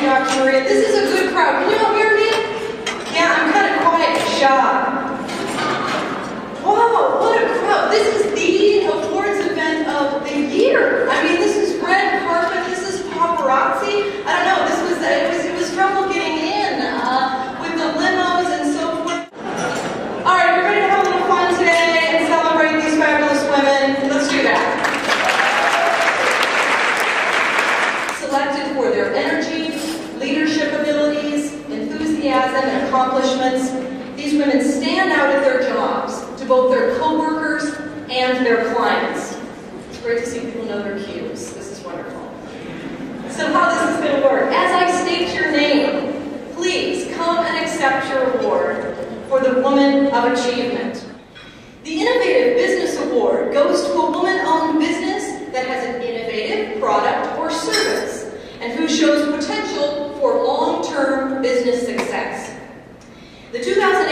Dr. Maria. This is a good crowd. Can you all hear me? Yeah, I'm kind of quiet and shy. Wow, what a crowd. This is the awards event of the year. I mean, this is red carpet, this is paparazzi. I don't know, it was trouble getting in with the limos and so forth. All right, we're ready to have a little fun today and celebrate these fabulous women. Let's do that. Selected for their energy, leadership abilities, enthusiasm, and accomplishments, these women stand out at their jobs to both their co-workers and their clients. It's great to see people know their cues. This is wonderful. So how this is going to work. As I state your name, please come and accept your award for the Woman of Achievement. The Innovative Business Award goes to a woman-owned business that has an innovative product or service and who shows potential for long-term business success. The 2018